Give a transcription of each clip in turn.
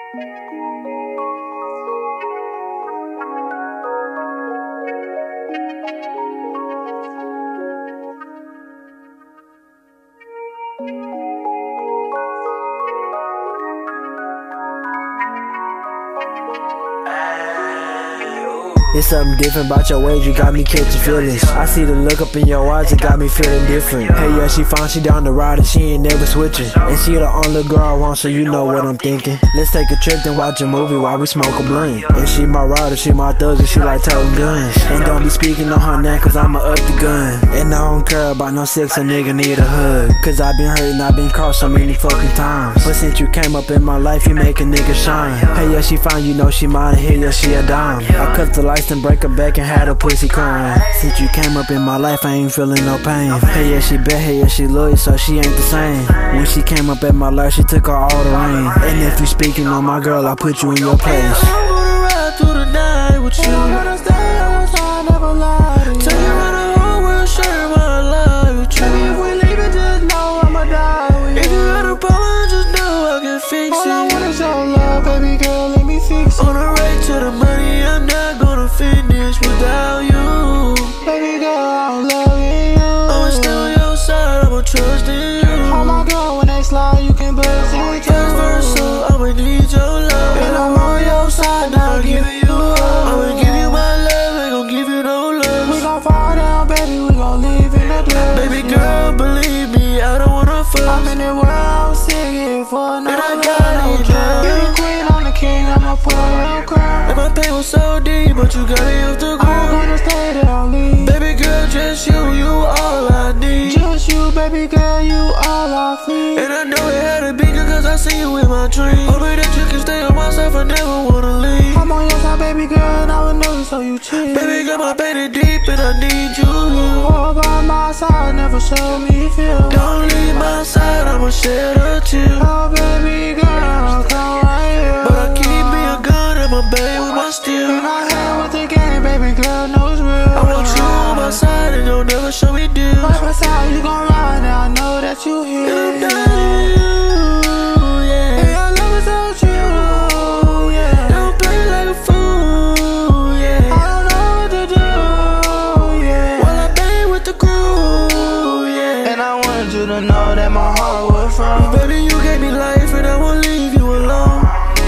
It's something different about your ways, you got me catching feelings. I see the look up in your eyes, it got me feeling different. Hey, yeah, she fine, she down the ride and she ain't never switching. And she the only girl I want, so you know what I'm thinking. Let's take a trip and watch a movie while we smoke a blunt. And she my rider, she my thug, and she like toting guns. And don't be speaking on her name, cause I'ma up the gun. And I don't care about no sex, a nigga need a hug. Cause I been hurting, I been caught so many fucking times. But since you came up in my life, you make a nigga shine. Hey, yeah, she fine, you know she mine, and here, yeah, she a dime. I cut the lights and break her back and had her pussy crying. Since you came up in my life, I ain't feeling no pain. Hey, yeah, she bad, hey, yeah, she loyal, so she ain't the same. When she came up in my life, she took her all the rain. And if you speaking on my girl, I put you in your place. I wanna ride through the night with you. I'm gonna stay outside, never lie to you. Tell you around the whole world, share my life with you. Baby, if we leave it, just know I'ma die with you. If you got a problem, just know I can fix it. All I want is your love, baby girl, let me fix it. On the way to the money, I'm not gonna finish without you. Baby girl, I'm loving you. I'ma stay on your side, I'ma trust in you. Oh my girl, when they slide, you can bust it. Vice versa, I'ma need your love. And I'm on your side, now giving you up. I'ma give you my love, ain't gon' give you no love. We gon' fall down, baby, we gon' live in the club. Baby girl, believe me, I don't wanna fuss. I'm in the world, singing for no. And I got it, girl. You the queen, I'm the king, I'ma pour real crowd. And my pain was so deep, but you got me off the ground. I'm gonna stay there, I'll leave. Baby girl, just you all I need. Just you, baby girl, you all I need. And I know it had to be good, cause I see you in my dreams. Hoping that you can stay on my side, I never wanna leave. I'm on your side, baby girl, and I would know you, so you cheat. Baby girl, my pain is deep, and I need you here. Oh, by my side, never show me feel. Don't leave my side, I'ma shed a tear. Oh, baby girl, come right here. But I keep me a gun and my babe with my steel. And I hang with the game, baby girl, knows real. I want you on my side, and don't never show me deals. Right beside you gon' ride, now I know that you here. And I'm down you, yeah. And your love is so true, yeah. Don't play like a fool, yeah. I don't know what to do, yeah. While I bang with the crew, yeah. And I wanted you to know that my heart was from. Baby, you gave me life, and I won't leave you alone.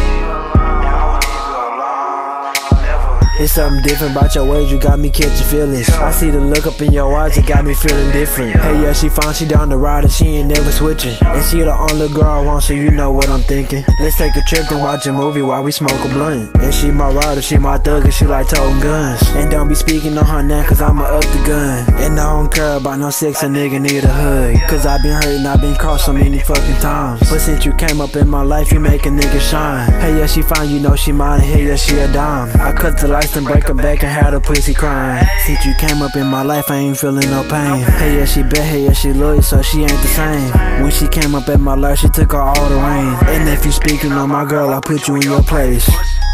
It's something different about your ways, you got me catching feelings. I see the look up in your eyes, it got me feeling different. Hey, yeah, she fine, she down the ride and she ain't never switching. And she the only girl I want, so you know what I'm thinking. Let's take a trip and watch a movie while we smoke a blunt. And she my rider, she my thug, and she like toting guns. And don't be speaking on her name, cause I'ma up the gun. And I don't care about no sex, a nigga need a hug. Cause I been hurting, I been caught so many fucking times. But since you came up in my life, you make a nigga shine. Hey, yeah, she fine, you know she mine, and here, yeah, she a dime. I cut the lights and break her back and had her pussy crying. Since you came up in my life, I ain't feeling no pain. Hey, yeah, she bad, hey, yeah, she loyal, so she ain't the same. When she came up in my life, she took her all the rain. And if you speaking on my girl, I put you in your place.